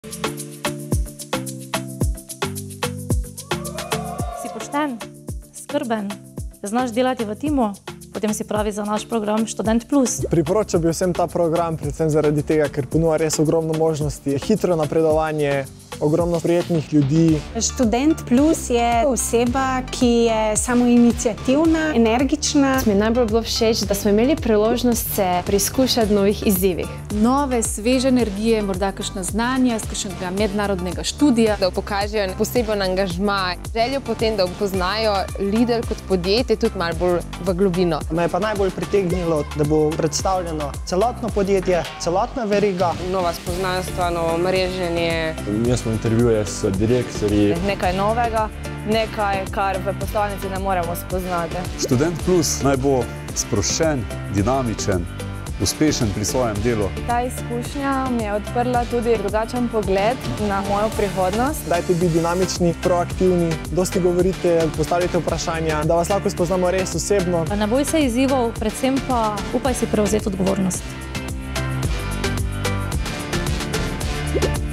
Si pošten, skrben, znaš delati v timu, potem si pravi za naš program Študent Plus. Priporočal bi vsem ta program, predvsem zaradi tega, ker ponuja res ogromno možnosti, hitro napredovanje, ogromno prijetnih ljudi. Študent Plus je oseba, ki je samoiniciativna, energična. Mi je najbolj bilo všeč, da smo imeli priložnost se preizkušati v novih izzivih. Nove, sveže energije, morda kakšna znanja z kakšnega mednarodnega študija. Da pokažejo poseben angažma, željo potem, da poznajo Lidl kot podjetje tudi malo bolj v globino. Me je pa najbolj pritegnilo, da bo predstavljeno celotno podjetje, celotna veriga. Nova spoznanstva, novo mreženje. Intervjuje s direktorji. Nekaj novega, nekaj, kar v poslovnici ne moremo spoznati. Študent Plus naj bo sproščen, dinamičen, uspešen pri svojem delu. Ta izkušnja mi je odprla tudi drugačen pogled na mojo prihodnost. Dajte biti dinamični, proaktivni, dosti govorite, postavljate vprašanja, da vas lahko spoznamo res osebno. Ne boj se izzivov, predvsem pa upaj si prevzeti odgovornost.